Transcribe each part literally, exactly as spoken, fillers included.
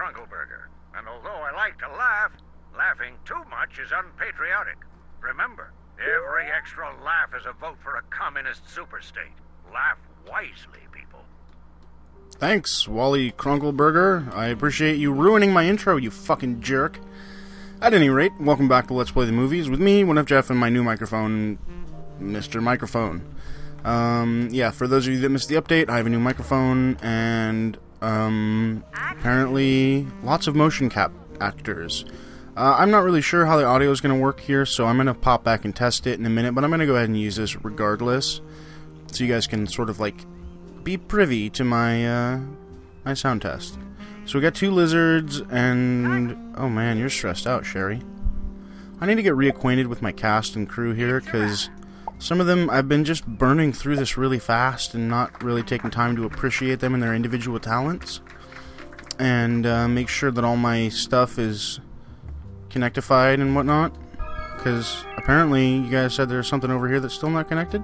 Krunkleberger. And although I like to laugh, laughing too much is unpatriotic. Remember, every extra laugh is a vote for a communist superstate. Laugh wisely, people. Thanks, Wally Krunkleberger. I appreciate you ruining my intro, you fucking jerk. At any rate, welcome back to Let's Play the Movies with me, One Up Jeff, and my new microphone, Mister Microphone. Um, yeah, for those of you that missed the update, I have a new microphone, and, um, apparently lots of motion cap actors. Uh, I'm not really sure how the audio is going to work here, so I'm going to pop back and test it in a minute, but I'm going to go ahead and use this regardless, so you guys can sort of, like, be privy to my, uh, my sound test. So we got two lizards, and, oh man, you're stressed out, Sherry. I need to get reacquainted with my cast and crew here, because some of them, I've been just burning through this really fast, and not really taking time to appreciate them and their individual talents, and, uh, make sure that all my stuff is connectified and whatnot, because apparently you guys said there's something over here that's still not connected.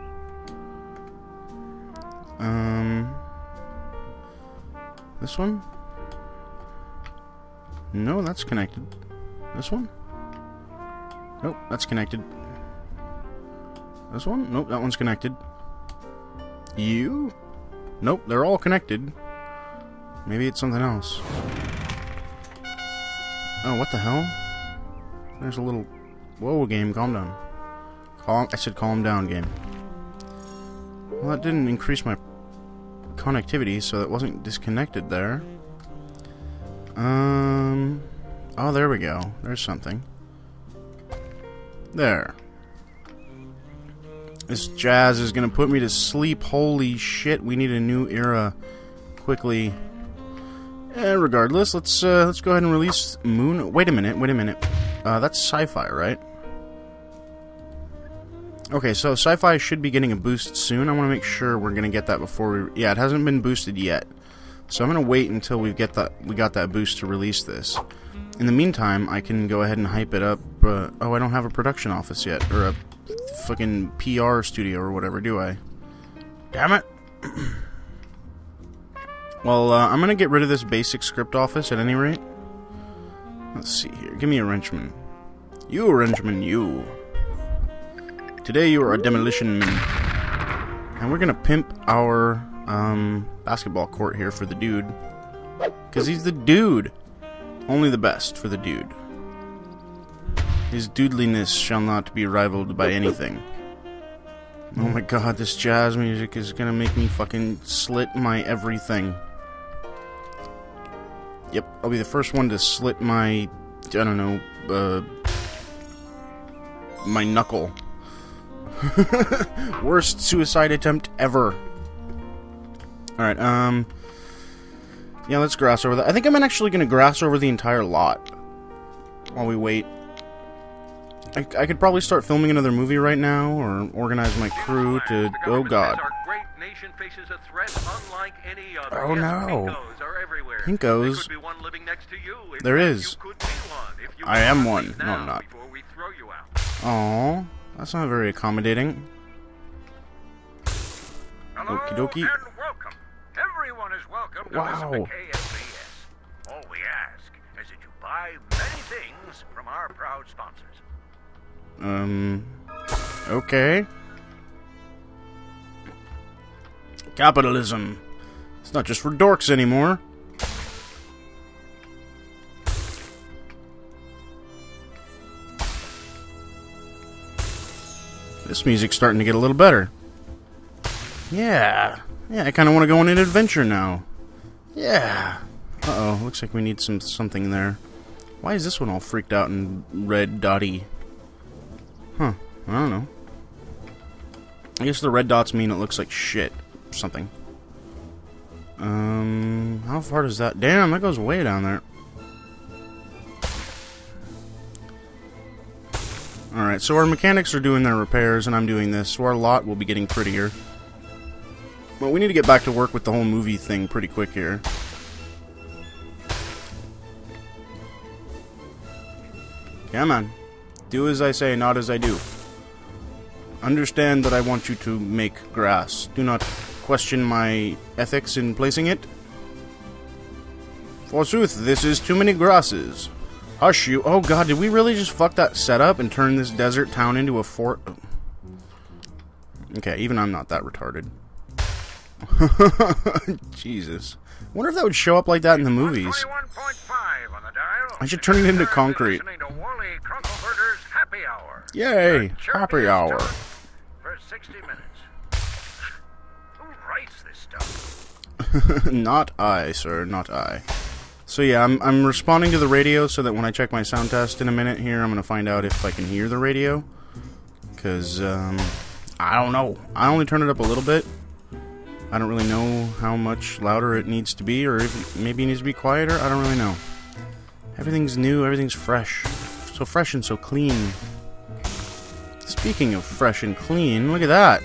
Um, this one? No, that's connected. This one? Nope, that's connected. This one? Nope, that one's connected. You? Nope, they're all connected. Maybe it's something else. Oh, what the hell? There's a little... Whoa, game, calm down. Calm... I said calm down, game. Well, that didn't increase my connectivity, so it wasn't disconnected there. Um... Oh, there we go. There's something. There. This jazz is gonna put me to sleep. Holy shit, we need a new era. Quickly. Eh, regardless, let's uh, let's go ahead and release Moon. Wait a minute, wait a minute. Uh, that's sci-fi, right? Okay, so sci-fi should be getting a boost soon. I want to make sure we're gonna get that before we. Yeah, it hasn't been boosted yet, so I'm gonna wait until we get that. We got that boost to release this. In the meantime, I can go ahead and hype it up. Uh, oh, I don't have a production office yet, or a fucking P R studio or whatever, do I? Damn it. Well, uh, I'm gonna get rid of this basic script office at any rate. Let's see here. Give me a wrenchman. You, a wrenchman, you. Today you are a demolition man. And we're gonna pimp our um, basketball court here for the dude. Because he's the dude. Only the best for the dude. His doodliness shall not be rivaled by anything. Oh my god, this jazz music is gonna make me fucking slit my everything. Yep, I'll be the first one to slit my, I don't know, uh, my knuckle. Worst suicide attempt ever. Alright, um, yeah, let's grass over that. I think I'm actually gonna grass over the entire lot while we wait. I, I could probably start filming another movie right now, or organize my crew to, oh god. Nation faces a threat unlike any other. Oh yes, no. Pinkos are everywhere. Pinkos? There could be one living next to you. In there fact, is. You could be one if you I am one. No, I'm not. Before we throw you out. Aww, that's not very accommodating. Hello Okie dokie. and welcome. Everyone is welcome to Wow. visit the K S B S. All we ask is that you buy many things from our proud sponsors. Um, okay. Capitalism. It's not just for dorks anymore. This music's starting to get a little better. Yeah. Yeah, I kind of want to go on an adventure now. Yeah. Uh-oh, looks like we need some something there. Why is this one all freaked out and red dotty? Huh. I don't know. I guess the red dots mean it looks like shit. Something. Um, how far does that... Damn, that goes way down there. Alright, so our mechanics are doing their repairs, and I'm doing this, so our lot will be getting prettier. Well, we need to get back to work with the whole movie thing pretty quick here. Come on. Do as I say, not as I do. Understand that I want you to make grass. Do not question my ethics in placing it. Forsooth, this is too many grasses. Hush you. Oh god, did we really just fuck that setup and turn this desert town into a fort? Okay, even I'm not that retarded. Jesus. I wonder if that would show up like that in the movies. I should turn it into concrete. Happy Hour. Yay! Happy Hour. For sixty minutes. Who writes this stuff? Not I, sir. Not I. So yeah, I'm, I'm responding to the radio so that when I check my sound test in a minute here, I'm going to find out if I can hear the radio. Because, um, I don't know. I only turned it up a little bit. I don't really know how much louder it needs to be, or if maybe it needs to be quieter. I don't really know. Everything's new, everything's fresh. So fresh and so clean. Speaking of fresh and clean, look at that.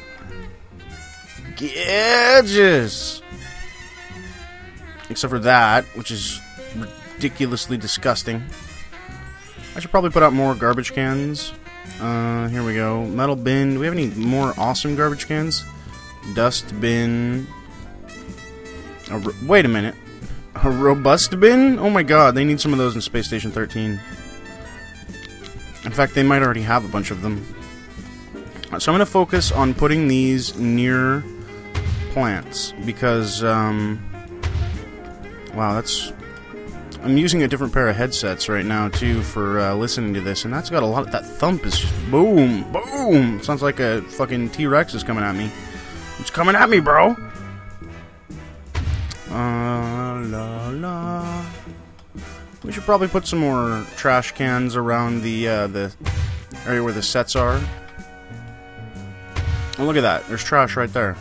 Gorgeous! Except for that, which is ridiculously disgusting. I should probably put out more garbage cans. Uh, here we go. Metal bin. Do we have any more awesome garbage cans? Dust bin. A ro wait a minute. A robust bin? Oh my god, they need some of those in Space Station thirteen. In fact, they might already have a bunch of them. So I'm going to focus on putting these near plants because, um... wow, that's... I'm using a different pair of headsets right now, too, for uh, listening to this, and that's got a lot of... That thump is just boom, boom! Sounds like a fucking T-Rex is coming at me. It's coming at me, bro! Uh, la, la. We should probably put some more trash cans around the, uh, the area where the sets are. Oh, look at that. There's trash right there.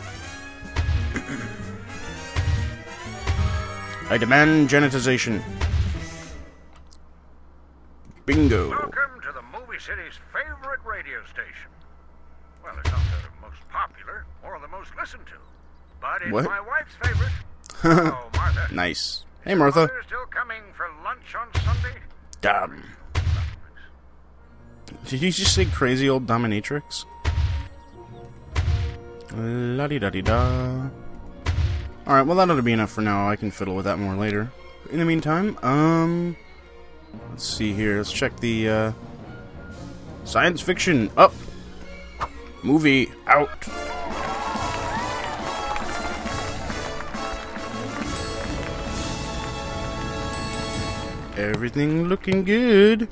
I demand janitization. Bingo. Welcome to the Movie City's favorite radio station. Well, it's not the most popular or the most listened to, but it's what? my wife's favorite. Oh, Martha. Nice. Hey, Martha. Is your mother still coming for lunch on Sunday? Dumb. Did you just say crazy old dominatrix? La-di-da-di-da. Alright, well that ought to be enough for now. I can fiddle with that more later. In the meantime, um... let's see here. Let's check the, uh... science fiction up. Movie out. Everything looking good.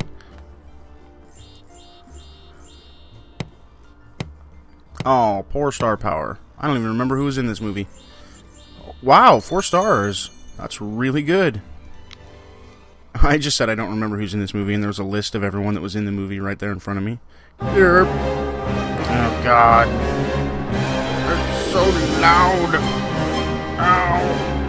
Oh, poor star power. I don't even remember who was in this movie. Wow, four stars. That's really good. I just said I don't remember who's in this movie, and there was a list of everyone that was in the movie right there in front of me. Derp. Oh, God. It's so loud. Ow.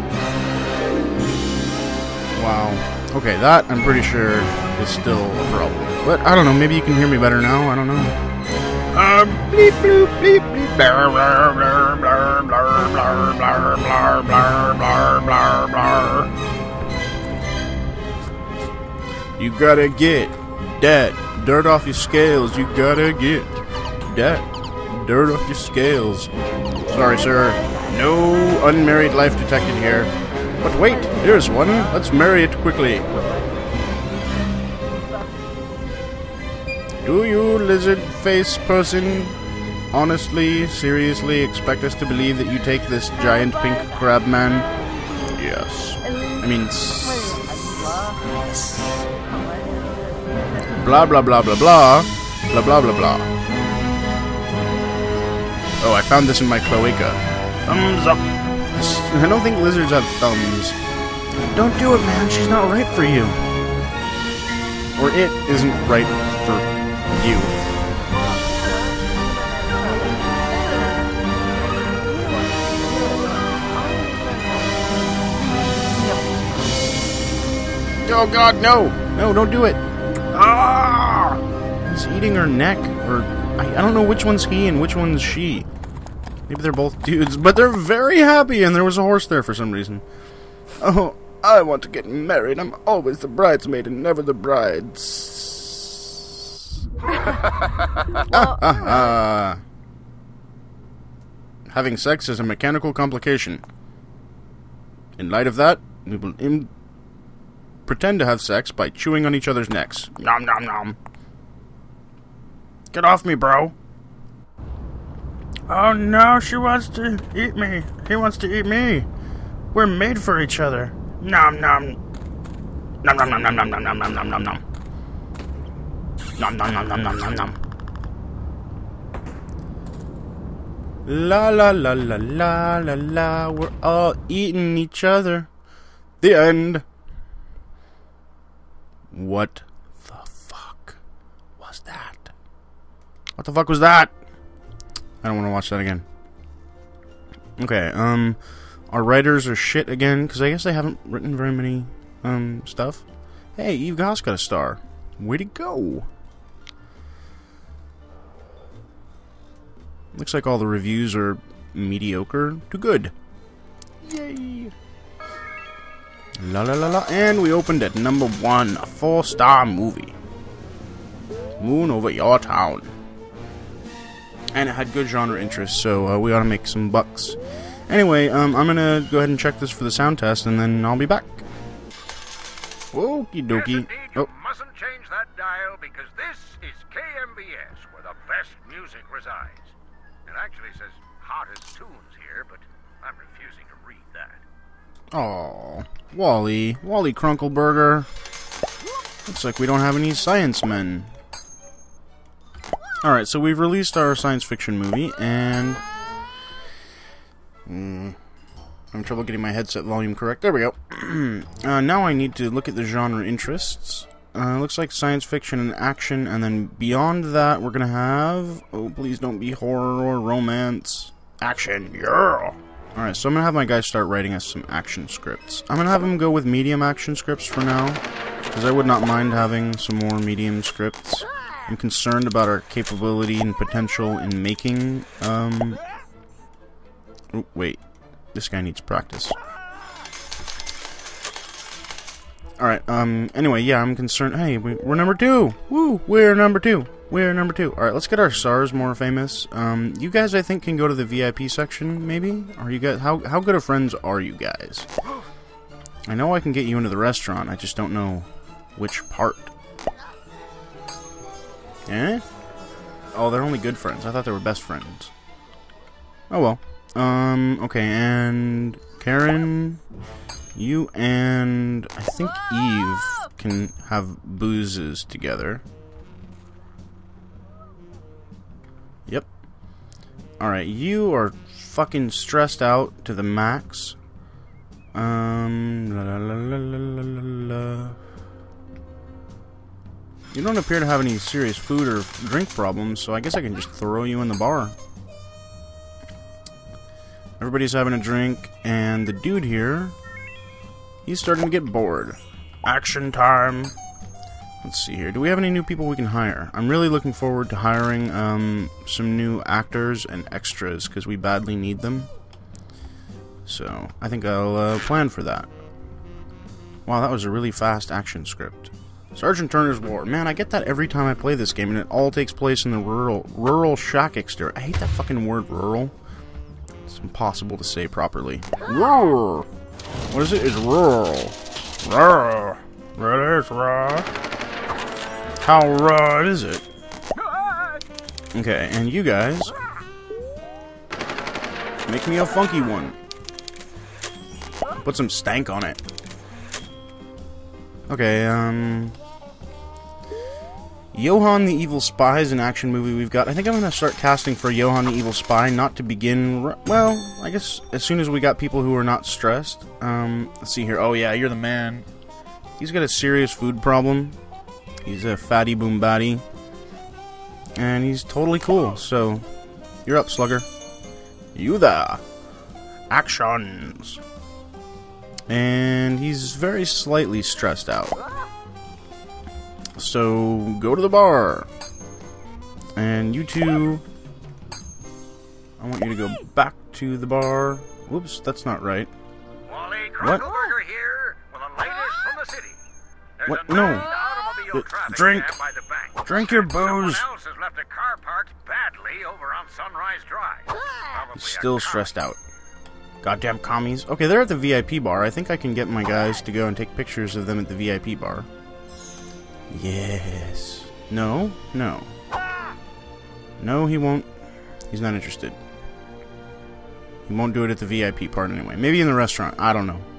Wow. Okay, that, I'm pretty sure, is still a problem. But, I don't know, maybe you can hear me better now, I don't know. Uh, bleep, bloop, bleep, bleep, blah, blah, blah, blah, blah, blah, blah, blah, blah, blah, blah. You gotta get that dirt off your scales. You gotta get that dirt off your scales. Sorry, sir. No unmarried life detected here. But wait, there's one. Let's marry it quickly. Do you, lizard face person, honestly, seriously expect us to believe that you take this giant pink crab man? Yes. I mean, blah blah blah blah blah, blah blah blah blah. Oh, I found this in my cloaca. Thumbs up. I don't think lizards have thumbs. Don't do it, man. She's not right for you. Or it isn't right for you. Oh God, no! No, don't do it! Ah! He's eating her neck, or I, I don't know which one's he and which one's she. Maybe they're both dudes, but they're very happy, and there was a horse there for some reason. Oh, I want to get married. I'm always the bridesmaid and never the brides. ah, ah, ah. Having sex is a mechanical complication. In light of that, we will im pretend to have sex by chewing on each other's necks. Nom nom nom. Get off me, bro. Oh no, she wants to eat me. He wants to eat me. We're made for each other. Nom nom. Nom nom nom nom nom nom nom nom nom nom nom. Nom nom nom nom nom nom nom. La la la la la la la. We're all eating each other. The end. What the fuck was that? What the fuck was that? I don't want to watch that again. Okay, um, our writers are shit again, because I guess they haven't written very many, um, stuff. Hey, Eve Goss got a star. Way to go. Looks like all the reviews are mediocre to good. Yay. La la la la, and we opened at number one, a four-star movie. Moon Over Your Town. And it had good genre interest, so uh, we ought to make some bucks. Anyway, um, I'm gonna go ahead and check this for the sound test, and then I'll be back. Okie dokie. Yes, indeed, you oh. mustn't change that dial, because this is K M B S, where the best music resides. It actually says hottest tunes here, but I'm refusing to read that. Oh, Wally, Wally Crunkleburger. Looks like we don't have any science men. Alright, so we've released our science fiction movie, and... Mm, I'm having trouble getting my headset volume correct. There we go. uh, now I need to look at the genre interests. Uh, looks like science fiction and action, and then beyond that we're gonna have... Oh, please don't be horror or romance. Action, yeah! Alright, so I'm gonna have my guys start writing us some action scripts. I'm gonna have them go with medium action scripts for now, because I would not mind having some more medium scripts. I'm concerned about our capability and potential in making, um... Oh, wait. This guy needs practice. Alright, um, anyway, yeah, I'm concerned... Hey, we, we're number two! Woo! We're number two! We're number two. Alright, let's get our stars more famous. Um, you guys, I think, can go to the V I P section, maybe? Are you guys... How, how good of friends are you guys? I know I can get you into the restaurant, I just don't know which part. Eh? Oh, they're only good friends. I thought they were best friends. Oh well. Um, okay, and... Karen, you and... I think Eve can have boozes together. Yep. Alright, you are fucking stressed out to the max. Um... La la la la la la la. You don't appear to have any serious food or drink problems, so I guess I can just throw you in the bar. Everybody's having a drink, and the dude here, he's starting to get bored. Action time! Let's see here. Do we have any new people we can hire? I'm really looking forward to hiring um, some new actors and extras, because we badly need them. So, I think I'll uh, plan for that. Wow, that was a really fast action script. Sergeant Turner's War. Man, I get that every time I play this game, and it all takes place in the rural, rural shack exterior. I hate that fucking word, rural. It's impossible to say properly. Rural. What is it? It's rural. Rural. That is raw. How raw is it? Okay, and you guys, make me a funky one. Put some stank on it. Okay, um... Johan the Evil Spy is an action movie we've got. I think I'm going to start casting for Johan the Evil Spy, not to begin... Well, I guess as soon as we got people who are not stressed. Um, let's see here. Oh yeah, you're the man. He's got a serious food problem. He's a fatty boom batty. And he's totally cool, so... You're up, Slugger. You there. Actions. And he's very slightly stressed out. So, go to the bar. And you two... I want you to go back to the bar. Whoops, that's not right. Wally What? Crunkleburger here with the latest from the city. There's What? a No. automobile Uh, traffic drink. jam by the bank. Drink your Someone booze. else has left a car parked badly over on Sunrise Drive. Probably He's a still car. stressed out. Goddamn commies. Okay, they're at the V I P bar. I think I can get my guys to go and take pictures of them at the V I P bar. Yes. No? No. No, he won't. He's not interested. He won't do it at the V I P part anyway. Maybe in the restaurant. I don't know.